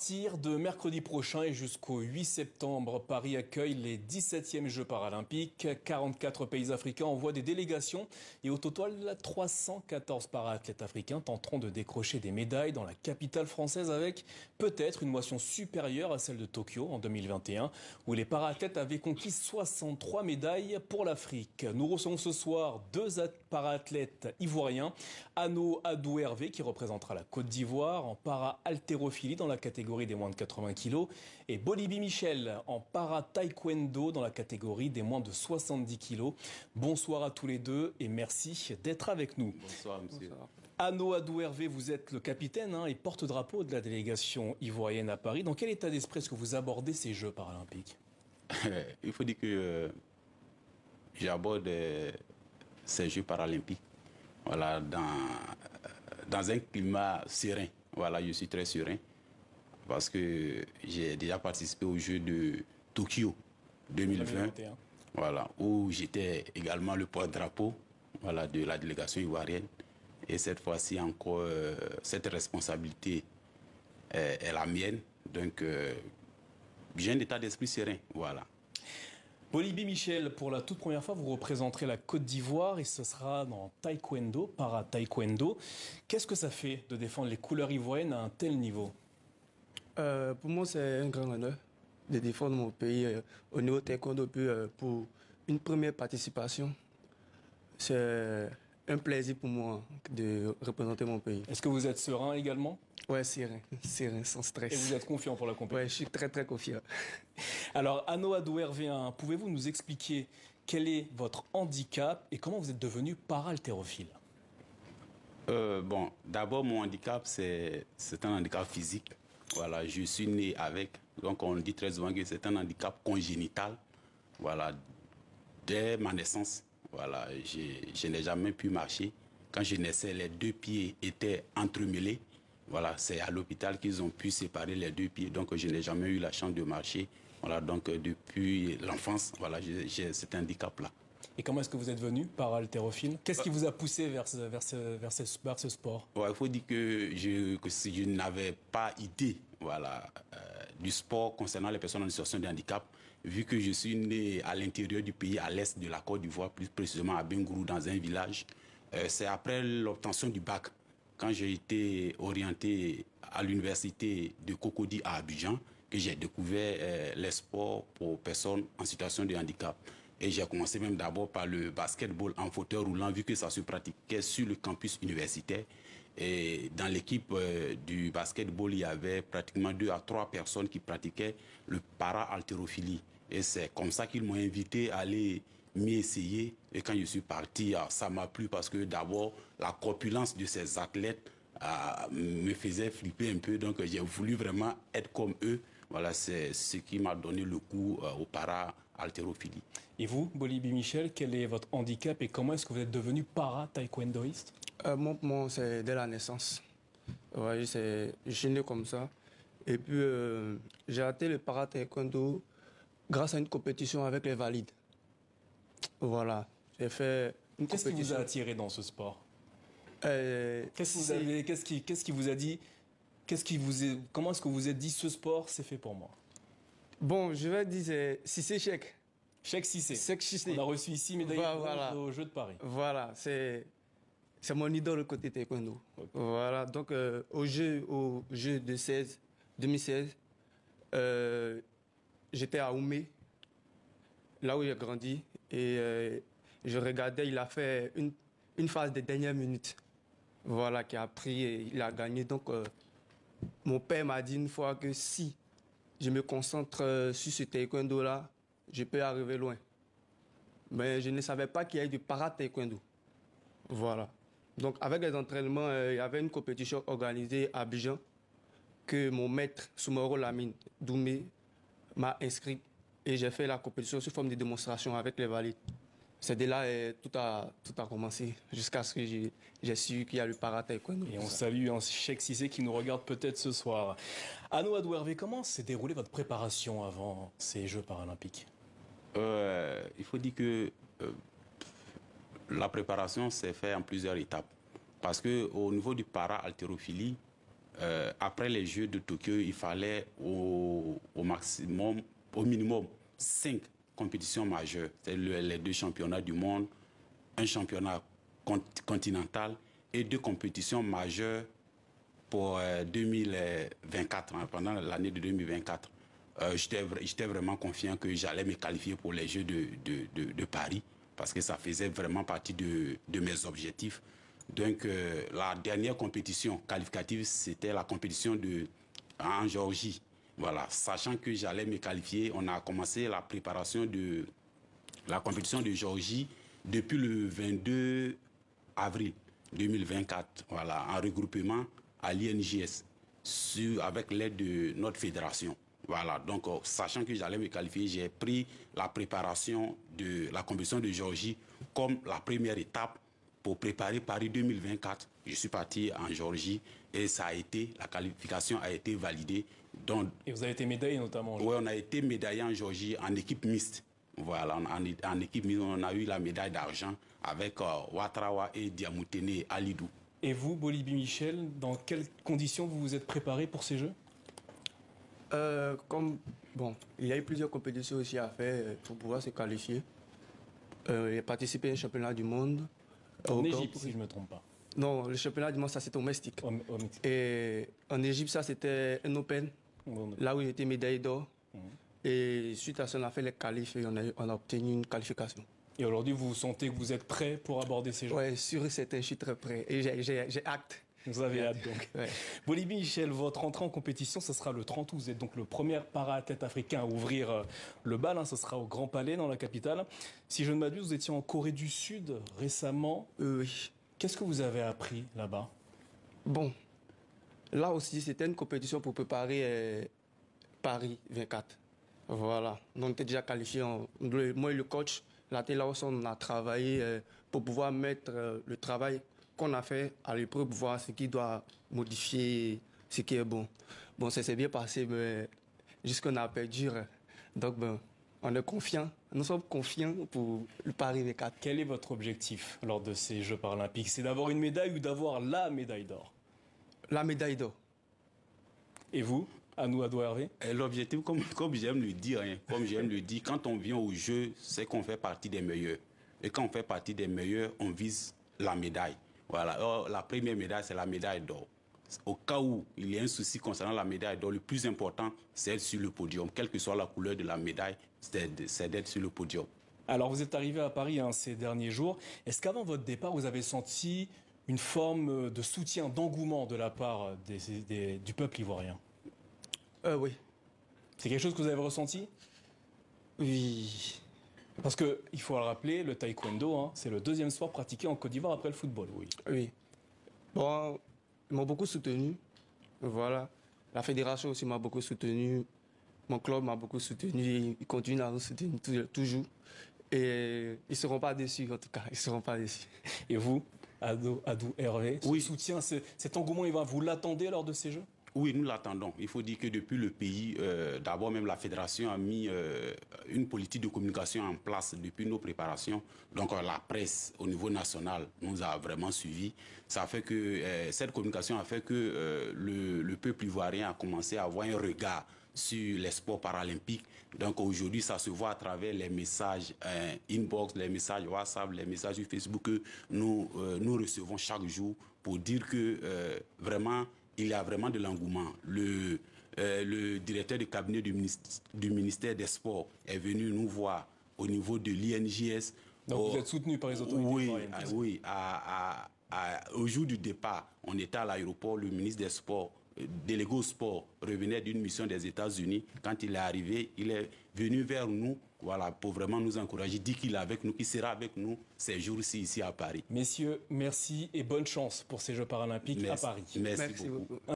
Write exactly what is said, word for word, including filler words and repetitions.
partir de mercredi prochain et jusqu'au huit septembre, Paris accueille les dix-septièmes Jeux paralympiques. quarante-quatre pays africains envoient des délégations et au total, trois cent quatorze para-athlètes africains tenteront de décrocher des médailles dans la capitale française avec peut-être une motion supérieure à celle de Tokyo en deux mille vingt et un où les para-athlètes avaient conquis soixante-trois médailles pour l'Afrique. Nous recevons ce soir deux para-athlètes ivoiriens, Anno Adou Hervé qui représentera la Côte d'Ivoire en para-haltérophilie dans la catégorie des moins de quatre-vingts kilos et Bolibi Michel en para-taekwondo dans la catégorie des moins de soixante-dix kilos. Bonsoir à tous les deux et merci d'être avec nous. Bonsoir monsieur. Bonsoir. Anno Adou Hervé, vous êtes le capitaine hein, et porte-drapeau de la délégation ivoirienne à Paris. Dans quel état d'esprit est-ce que vous abordez ces Jeux paralympiques? Il faut dire que euh, j'aborde euh, ces Jeux paralympiques voilà, dans, dans un climat serein. Voilà, je suis très serein parce que j'ai déjà participé aux Jeux de Tokyo deux mille vingt, voilà, où j'étais également le porte-drapeau voilà, de la délégation ivoirienne. Et cette fois-ci encore, euh, cette responsabilité euh, est la mienne. Donc, euh, j'ai un état d'esprit serein, voilà. Bolibi Michel, pour la toute première fois, vous représenterez la Côte d'Ivoire et ce sera dans taekwondo, para-taekwondo. Qu'est-ce que ça fait de défendre les couleurs ivoiriennes à un tel niveau? euh, Pour moi, c'est un grand honneur de défendre mon pays euh, au niveau taekwondo. Puis, euh, pour une première participation, c'est un plaisir pour moi de représenter mon pays. Est-ce que vous êtes serein également? Ouais, serein, serein, sans stress. Et vous êtes confiant pour la compétition? Ouais, je suis très très confiant. Alors, Anno Adou Hervé, pouvez-vous nous expliquer quel est votre handicap et comment vous êtes devenu para-haltérophile? euh, Bon, d'abord, mon handicap, c'est un handicap physique. Voilà, je suis né avec. Donc, on dit très souvent que c'est un handicap congénital. Voilà, dès ma naissance. Voilà, je n'ai jamais pu marcher. Quand je naissais, les deux pieds étaient entremêlés. Voilà, c'est à l'hôpital qu'ils ont pu séparer les deux pieds. Donc, je n'ai jamais eu la chance de marcher. Voilà, donc depuis l'enfance, voilà, j'ai cet handicap-là. Et comment est-ce que vous êtes venu para-haltérophile? Qu'est-ce qui vous a poussé vers ce, vers ce, vers ce, vers ce sport? Ouais, il faut dire que je, que si je n'avais pas idée voilà, euh, du sport concernant les personnes en situation de handicap, vu que je suis né à l'intérieur du pays, à l'est de la Côte d'Ivoire, plus précisément à Bengourou, dans un village. Euh, C'est après l'obtention du bac, quand j'ai été orienté à l'université de Cocody à Abidjan, que j'ai découvert euh, les sports pour personnes en situation de handicap. Et j'ai commencé même d'abord par le basketball en fauteuil roulant, vu que ça se pratiquait sur le campus universitaire. Et dans l'équipe euh, du basketball, il y avait pratiquement deux à trois personnes qui pratiquaient le para-haltérophilie. Et c'est comme ça qu'ils m'ont invité à aller m'y essayer. Et quand je suis parti, ça m'a plu parce que d'abord, la corpulence de ces athlètes euh, me faisait flipper un peu. Donc j'ai voulu vraiment être comme eux. Voilà, c'est ce qui m'a donné le coup euh, au para-haltérophilie. Et vous, Bolibi Michel, quel est votre handicap et comment est-ce que vous êtes devenu para-taekwondoïste? euh, Moi, moi c'est dès la naissance. Ouais, je suis né comme ça. Et puis, euh, j'ai raté le para-taekwondo grâce à une compétition avec les valides. Voilà, j'ai fait une Qu'est-ce qui vous a attiré dans ce sport? euh, Qu'est-ce que vous avez, qu'est-ce qui, qu'est-ce qui vous a dit? Qu'est-ce qui vous est, comment est-ce que vous vous êtes dit ce sport, c'est fait pour moi? Bon, je vais dire Cissé Cheick. Cheikh Cissé. Cheikh Cissé. On a reçu ici médaille voilà, voilà. aux Jeux de Paris. Voilà, c'est c'est mon idole côté taekwondo. Okay. Voilà, donc euh, au jeu au jeu de seize, deux mille seize, euh, j'étais à Oumé, là où j'ai grandi, et euh, je regardais, il a fait une une phase de dernière minute. Voilà, qui a pris et il a gagné. Donc, euh, mon père m'a dit une fois que si je me concentre euh, sur ce taekwondo-là, je peux arriver loin. Mais je ne savais pas qu'il y ait du para-taekwondo. Voilà. Donc, avec les entraînements, euh, il y avait une compétition organisée à Abidjan que mon maître, Soumoro Lamine Doumé, m'a inscrit. Et j'ai fait la compétition sous forme de démonstration avec les valides. C'est de là que tout a, tout a commencé, jusqu'à ce que j'ai su qu'il y a le para-taekwondo. Et on salue un Cheikh Cissé qui nous regarde peut-être ce soir. Anno Adou Hervé, comment s'est déroulée votre préparation avant ces Jeux paralympiques? euh, Il faut dire que euh, la préparation s'est faite en plusieurs étapes. Parce qu'au niveau du para-haltérophilie, euh, après les Jeux de Tokyo, il fallait au, au maximum, au minimum, cinq compétitions majeures. C'est le, les deux championnats du monde, un championnat cont continental et deux compétitions majeures pour euh, deux mille vingt-quatre, hein, pendant l'année de deux mille vingt-quatre. Euh, J'étais vraiment confiant que j'allais me qualifier pour les Jeux de, de, de, de Paris, parce que ça faisait vraiment partie de, de mes objectifs. Donc, euh, la dernière compétition qualificative, c'était la compétition de, en Géorgie. Voilà, sachant que j'allais me qualifier, on a commencé la préparation de la compétition de Géorgie depuis le vingt-deux avril deux mille vingt-quatre, voilà, en regroupement à l'I N J S, avec l'aide de notre fédération. Voilà, donc euh, sachant que j'allais me qualifier, j'ai pris la préparation de la compétition de Géorgie comme la première étape pour préparer Paris deux mille vingt-quatre. Je suis parti en Géorgie et ça a été, la qualification a été validée. Donc, et vous avez été médaillé notamment? Oui, on a été médaillé en Géorgie en équipe mixte. Voilà, en, en, en équipe mixte, on a eu la médaille d'argent avec euh, Ouattara et Diamoutene Alidou. Et vous, Bolibi Michel, dans quelles conditions vous vous êtes préparé pour ces Jeux? Euh, comme, bon, il y a eu plusieurs compétitions aussi à faire pour pouvoir se qualifier. Euh, j'ai participé à un championnat du monde. En Égypte, si je ne me trompe pas. Non, le championnat du monde, ça c'était au Mexique. Au, au Mexique. Et en Égypte, ça c'était un Open, bon, là où j'étais médaillé d'or. Mmh. Et suite à ça, on a fait les qualifs et on a, on a obtenu une qualification. Et aujourd'hui, vous sentez que vous êtes prêt pour aborder ces Jeux? Oui, sûr et certain, je suis très prêt. Et j'ai hâte. Vous avez hâte donc. Ouais. Bolibi Michel, votre entrée en compétition, ce sera le trente août. Vous êtes donc le premier para-athlète africain à ouvrir le bal. Hein, ce sera au Grand Palais, dans la capitale. Si je ne m'abuse, vous étiez en Corée du Sud récemment. Euh, oui. Qu'est-ce que vous avez appris là-bas? Bon, là aussi, c'était une compétition pour préparer euh, Paris vingt-quatre. Voilà. Donc, on était déjà qualifiés. En... Moi et le coach, là, là aussi, on a travaillé euh, pour pouvoir mettre euh, le travail qu'on a fait à l'épreuve, voir ce qui doit modifier, ce qui est bon. Bon, ça s'est bien passé, mais jusqu'on a perdu. Donc, ben, on est confiants. Nous sommes confiants pour le Paris vingt-quatre. Quel est votre objectif lors de ces Jeux paralympiques? C'est d'avoir une médaille ou d'avoir la médaille d'or? La médaille d'or. Et vous, Anou Ado Hervé? L'objectif, comme, comme j'aime le dire, hein, comme j'aime le dire, quand on vient aux Jeux, c'est qu'on fait partie des meilleurs. Et quand on fait partie des meilleurs, on vise la médaille. Voilà. Alors, la première médaille, c'est la médaille d'or. Au cas où il y a un souci concernant la médaille d'or, le plus important, c'est d'être sur le podium. Quelle que soit la couleur de la médaille, c'est d'être sur le podium. Alors, vous êtes arrivé à Paris hein, ces derniers jours. Est-ce qu'avant votre départ, vous avez senti une forme de soutien, d'engouement de la part des, des, du peuple ivoirien? euh, Oui. C'est quelque chose que vous avez ressenti? Oui. Parce qu'il faut le rappeler, le taekwondo, hein, c'est le deuxième sport pratiqué en Côte d'Ivoire après le football. Oui. Oui. Bon, ils m'ont beaucoup soutenu. Voilà. La fédération aussi m'a beaucoup soutenu. Mon club m'a beaucoup soutenu. Ils continuent à nous soutenir toujours. Et ils ne seront pas déçus, en tout cas. Ils ne seront pas déçus. Et vous, Ado, Ado Hervé, oui. Ce soutien, cet engouement, vous l'attendez lors de ces Jeux? Oui, nous l'attendons. Il faut dire que depuis le pays, euh, d'abord même la fédération a mis euh, une politique de communication en place depuis nos préparations. Donc euh, la presse au niveau national nous a vraiment suivis. Ça fait que euh, cette communication a fait que euh, le, le peuple ivoirien a commencé à avoir un regard sur les sports paralympiques. Donc aujourd'hui, ça se voit à travers les messages euh, inbox, les messages WhatsApp, les messages sur Facebook que nous, euh, nous recevons chaque jour pour dire que euh, vraiment, il y a vraiment de l'engouement. Le, euh, le directeur de cabinet du ministère, du ministère des Sports est venu nous voir au niveau de l'I N J S. Donc oh, vous êtes soutenu par les autorités oui, ivoiriennes? à, oui, à, à, à, au jour du départ, on était à l'aéroport, le ministre des Sports, euh, délégué au sport, revenait d'une mission des États-Unis. Quand il est arrivé, il est venu vers nous, voilà, pour vraiment nous encourager, dit qu'il est avec nous, qu'il sera avec nous ces jours-ci ici à Paris. Messieurs, merci et bonne chance pour ces Jeux paralympiques merci, à Paris. Merci, merci beaucoup. beaucoup.